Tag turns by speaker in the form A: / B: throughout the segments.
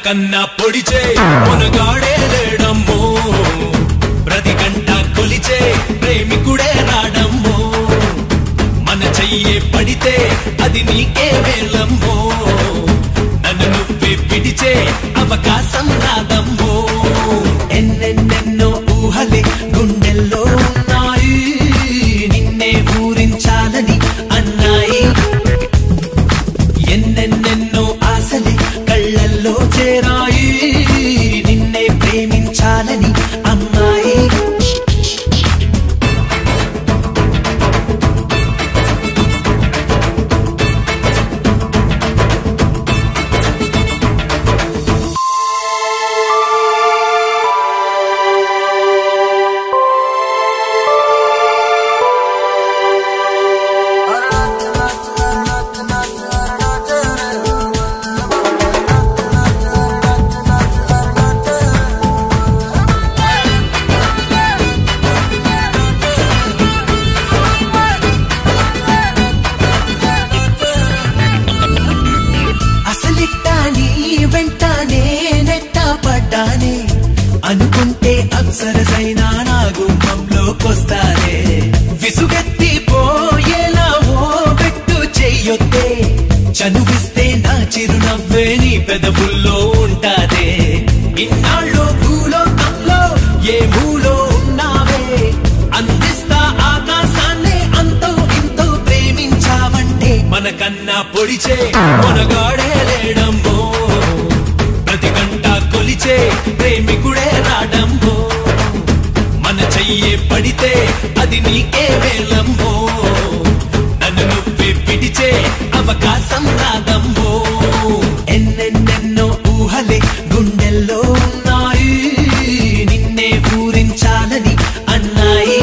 A: కన్నా పొడిచే మునగాడే లేడమ్మో, ప్రతి గంట కొలిచే ప్రేమికుడే రాడమ్మో, మన చెయ్యే పడితే అది నీకే వేలమ్మో, నన్ను నువ్వే పిడిచే అవకాశం రాదమ్మో. ఎన్నెన్నెన్నో ఊహలే గుండెల్లో ఉన్నాయి, నిన్నే ఊరించాలని అన్నాయి. ఎన్నెన్నెన్నో ఆశలే కళ్ళల్లో చేరాయి, నిన్నే ప్రేమించాలని అమ్మాయి. అనుకుంటే అప్సరసైనా నా గుమ్మంలోకొస్తారే, విసుగెత్తి పోయేలా ఓ పెట్టు చెయ్యొద్దే, చనువిస్తే నా చిరునవ్వే నీ పెదవుల్లో ఉంటాదే. ఇన్నాళ్ళు భూలోకంలో ఏ మూలో ఉన్నావే, అందిస్తా ఆకాశాన్నే అంతో ఇంతో ప్రేమించావంటే. మనకన్నా పొడిచే మునగాడే లేడమ్మో, ప్రతి గంట కొలిచే ప్రేమికుడే రాడమ్మో, మన చెయ్యే పడితే అది నీకే వేలమ్మో, నన్ను నువ్వే పిడిచే అవకాశం రాదమ్మో. ఎన్నెన్నెన్నో ఊహలే గుండెల్లో ఉన్నాయి, నిన్నే ఊరించాలని అన్నాయి.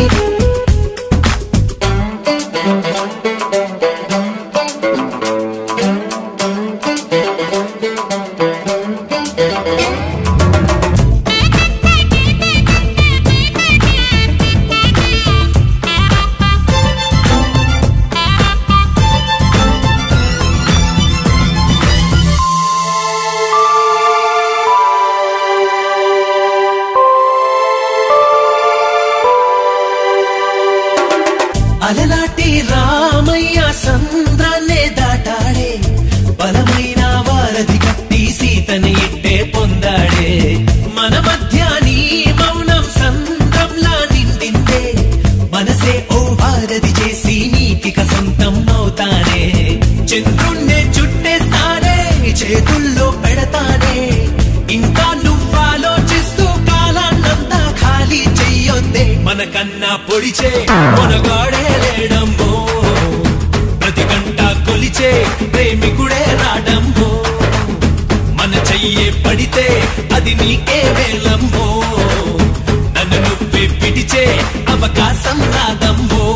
A: అలనాటి రామయ్య సంద్రాన్నే దాటాడే, బలమైన వారధి కట్టి సీతని ఇట్టే పొందాడే, మన మధ్య నీ మౌనం సంద్రంలా నిండిందే, మనసే ఓ వారధి చేసి నీకిక సొంతం అవుతానే. చంద్రుణ్ణే చుట్టేస్తానే, చేతుల్లో పెడతానే, ఇంకా నువ్వాలోచిస్తూ కాలాన్నంతా ఖాళీ చెయ్యొద్దే. మనకన్నా పొడిచే మునగాడే లేడమ్మో, ప్రతి గంట కొలిచే ప్రేమికుడే రాడమ్మో, మన చెయ్యే పడితే అది నీకే వేలమ్మో, నన్ను నువ్వే పిడిచే అవకాశం రాదమ్మో.